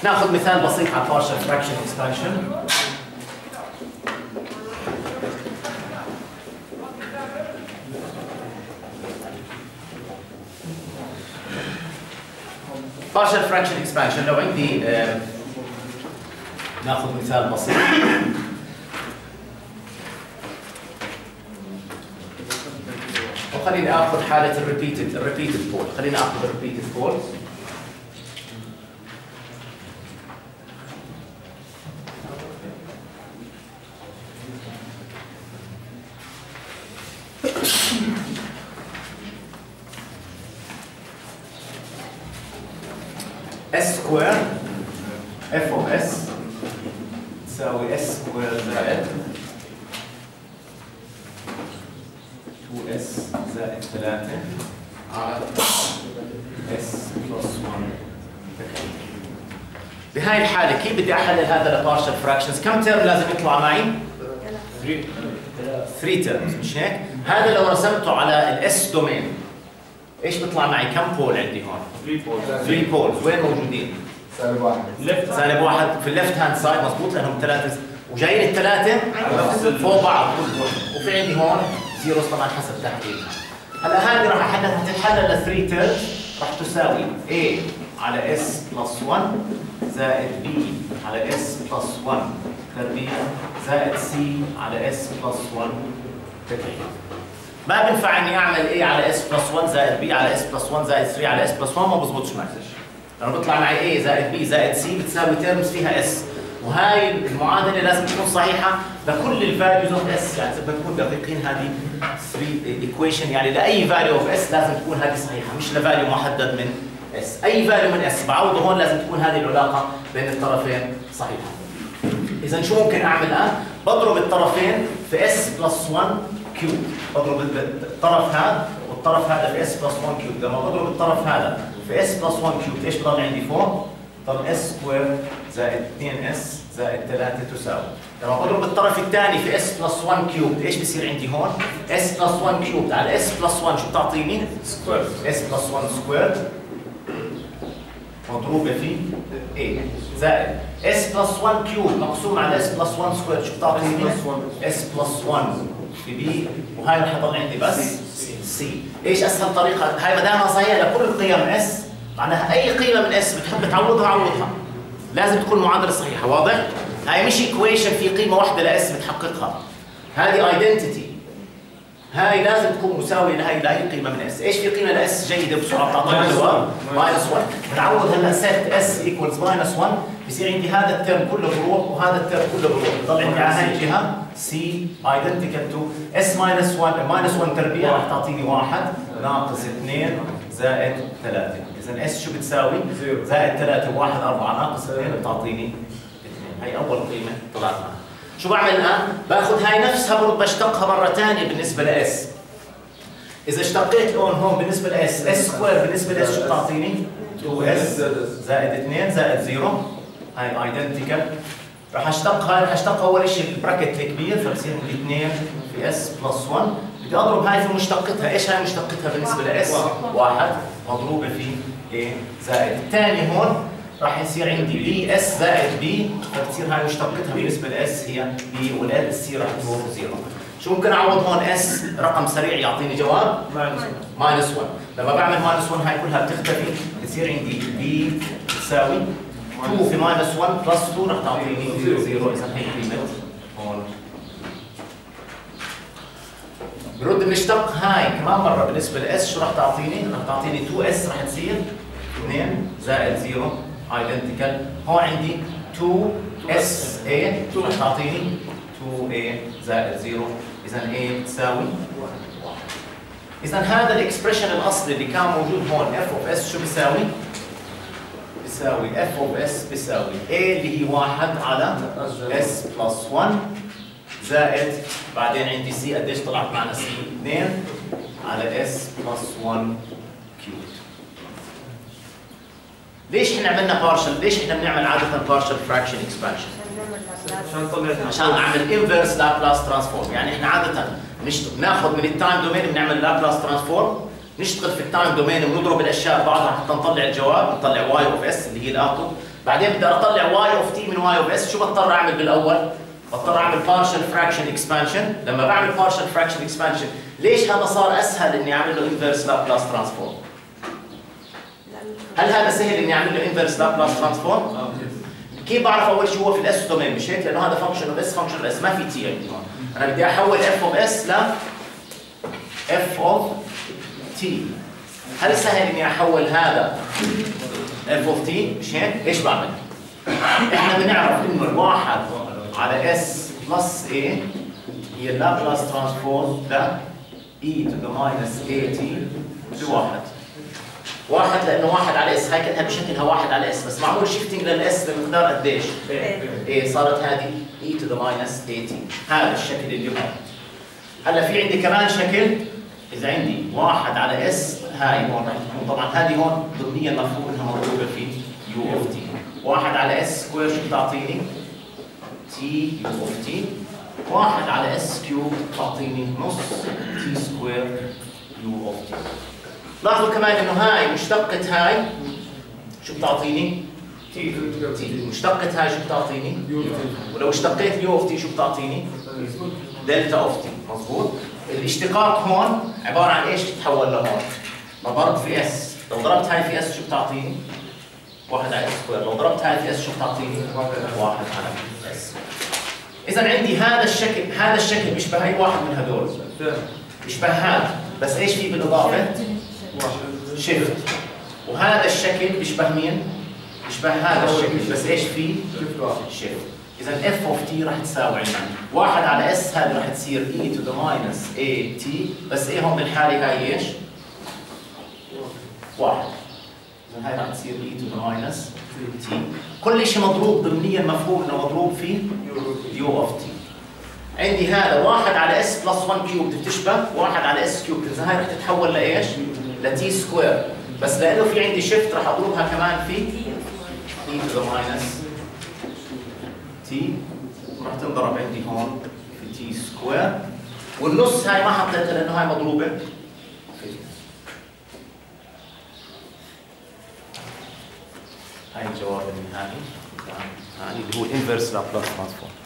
ناخذ مثال بسيط على partial fraction expansion. partial fraction expansion لو عندي ناخذ مثال بسيط. وخليني اخذ حاله الريبيتد بول. خليني اخذ الريبيتد بول. اس سكوير اف اوف اس تساوي اس سكوير زائد 2 اس زائد 3 على اس بلس 1. بهاي الحالة كيف بدي احلل هذا لبارشل فراكشنز؟ كم ترم لازم يطلع معي؟ 3 ترمز، مش هيك؟ هذا لو رسمته على الاس دومين ايش بيطلع معي؟ كم بول عندي هون؟ 3 بولز. وين موجودين؟ سالب 1. سالب 1 في الليفت هاند سايد مضبوط لانهم 3 وجايين الثلاثه فوق بعض وفي عندي هون زيروز طبعا حسب تحديدها. هلا هذه راح احللها تتحلل ل 3 تيرمز راح تساوي A على اس بلس 1 زائد B على اس بلس 1 تربيع زائد C على اس بلس 1 تربيع. ما بينفع اني اعمل A على S بلس 1 زائد B على S بلس 1 زائد 3 على S بلس 1 ما بزبطش معي. لانه بيطلع معي A زائد B زائد C بتساوي تيرمز فيها S، وهاي المعادله لازم تكون صحيحه لكل الفاليوز اوف S. يعني اذا بنكون دقيقين هذه 3 ايكويشن يعني لاي فاليو اوف S لازم تكون هذه صحيحه، مش لفاليو محدد من S. اي فاليو من S بعوضه هون لازم تكون هذه العلاقه بين الطرفين صحيحه. اذا شو ممكن اعمل الان؟ بضرب الطرفين في S بلس 1 كيوب. بضرب الطرف هذا والطرف هذا في اس بلس 1 كيوب. لما بضرب الطرف هذا في اس بلس 1 كيوب ايش بضل عندي فوق؟ بضل اس سكوير زائد 2 اس زائد 3 تساوي. لما بضرب الطرف الثاني في اس بلس 1 كيوب ايش بصير عندي هون؟ اس بلس 1 كيوب على اس بلس 1 شو بتعطيني؟ سكوير. اس بلس 1 سكوير مضروبه في A زائد اس بلس 1 كيوب مقسوم على اس بلس 1 سكوير شو بتعطيني؟ اس بلس 1 في بي، وهاي رح يضل عندي بس سي. ايش اسهل طريقه؟ هاي ما دامها صحيحه لكل القيم اس، معناها اي قيمه من اس بتحب تعوضها عوضها. لازم تكون معادله صحيحه، واضح؟ هاي مش ايكويشن في قيمه واحده لاس بتحققها. هذه ايدنتيتي. هاي لازم تكون مساويه لاي قيمه من اس. ايش في قيمه لاس جيده بسرعه بتعطيني جواب؟ ماينس 1. بنعوض هلا سيت اس ايكوالز ماينس 1 بصير عندي هذا الترم كله بروح وهذا الترم كله بروح، بضل عندي على هاي الجهه سي ايدنتيكال تو اس ماينس 1 ماينس 1 تربيع راح تعطيني 1 ناقص 2 زائد 3. اذا اس شو بتساوي؟ زائد 3 و1 4 ناقص 2 بتعطيني 2. هي اول قيمه طلعت معها. شو بعمل الان؟ باخذ هاي نفسها برضه بشتقها مره ثانيه بالنسبه لاس. اذا اشتقيت هون بالنسبه لاس اس سكوير بالنسبه لاس شو بتعطيني؟ 2 اس زائد 2 زائد 0. هاي ايدنتيكال. راح اشتق هاي راح اشتق اول شيء البراكت الكبير فبصير عندي 2 في اس بلس 1. بدي اضرب هاي في مشتقتها. ايش هاي مشتقتها بالنسبه لاس؟ 1 مضروبه في A زائد الثاني هون راح يصير عندي بي اس زائد بي فبتصير هاي مشتقتها بالنسبه لاس هي بي والال سي راح تروح 0. شو ممكن اعوض هون؟ اس رقم سريع يعطيني جواب ماينس 1. لما بعمل ماينس 1 هاي كلها بتختفي بتصير عندي بي تساوي 2 في ماينس 1 بلس 2 راح تعطيني 0 0. اذا هي قيمه هون. برد بنشتق هاي كمان مره بالنسبه لاس شو راح تعطيني؟ راح تعطيني 2 اس راح تصير 2 زائد 0 ايدنتيكال. هون عندي 2 اس اي راح تعطيني 2 اي زائد 0. اذا اي بتساوي 1. اذا هذا الاكسبريشن الاصلي اللي كان موجود هون اف اوف اس شو بيساوي؟ بيساوي اف اوف اس بيساوي A اللي هي 1 على اس بلس 1 زائد بعدين عندي سي قديش طلعت معنا سي؟ 2 على اس بلس 1 كيوب. ليش احنا عملنا بارشل؟ ليش احنا بنعمل عاده بارشل فراكشن اكسبانشن؟ عشان اعمل انفرس لابلاس ترانسفورم. يعني احنا عاده ناخذ من التايم دومين بنعمل لابلاس ترانسفورم، نشتغل في التايم دومين ونضرب الاشياء ببعضها حتى نطلع الجواب، نطلع واي اوف اس اللي هي الاوتبوت. بعدين بدي اطلع واي اوف تي من واي اوف اس، شو بضطر اعمل بالاول؟ بضطر اعمل partial fraction expansion. لما بعمل partial fraction expansion ليش هذا صار اسهل اني اعمل له inverse Laplace transform؟ هل هذا سهل اني اعمل له inverse Laplace transform؟ كيف بعرف اول شيء هو في الاس دومين مش هيك؟ لانه هذا فانكشن اوف اس فانكشن اوف اس ما في تي عندي هون. انا بدي احول اف اوف اس ل اف اوف تي. هل سهل اني احول هذا اف اوف تي؟ مش هيك؟ ايش بعمل؟ احنا بنعرف انه الواحد على اس بلس اي هي اللابلاس ترانسفورم ل اي تو ذا ماينس اي تي بواحد. واحد لانه واحد على اس، هاي كانها بشكلها واحد على اس، بس معمول شيفتنج للاس بمقدار قديش؟ ايه صارت هذه اي تو ذا ماينس اي تي. هذا الشكل اللي هو. هلا في عندي كمان شكل، اذا عندي واحد على اس هاي هون رح تكون طبعا هذه هون ضمنيا مفهوم انها مضروبه في يو اوف تي. واحد على اس سكوير شو بتعطيني؟ تي يو اوف تي. واحد على اس كيوب بتعطيني نص تي سكوير يو اوف تي. لاحظوا كمان انه هاي مشتقة هاي شو بتعطيني؟ تي. مشتقة هاي شو بتعطيني؟ ولو اشتقيت يو اوف تي شو بتعطيني؟ دلتا اوف تي، مضبوط؟ الاشتقاق هون عبارة عن ايش تتحول لهون؟ ضربت في اس، لو ضربت هاي في اس شو بتعطيني؟ واحد على اس سكوير، لو ضربت هاي في اس شو بتعطيني؟ واحد على اس. إذا عندي هذا الشكل بيشبه أي واحد من هذول. بيشبه هذا، بس ايش في بالإضافة؟ شيفت. وهذا الشكل بيشبه مين؟ بيشبه هذا الشكل، بس ايش فيه؟ شيفت. إذا اف اوف تي راح تساوي عندنا واحد على اس، هذه راح تصير اي تو ذا ماينس اي تي، بس ايه هون بالحالة هاي ايش؟ واحد. إذا هاي راح تصير اي تو ذا ماينس تي. كل شيء مضروب ضمنيا مفهوم انه مضروب في يو اوف تي. عندي هذا واحد على اس بلس 1 كيوب بتشبه واحد على اس كيوب، إذا هاي راح تتحول لايش؟ لتي سكوير، بس لانه في عندي شيفت راح اضربها كمان في اي تو ذا ماينس تي، راح تنضرب عندي هون في تي سكوير، والنص هاي ما حطيتها لانه هاي مضروبه في. هاي الجواب النهائي اللي هو الانفرس لابلاس ترانسفورم.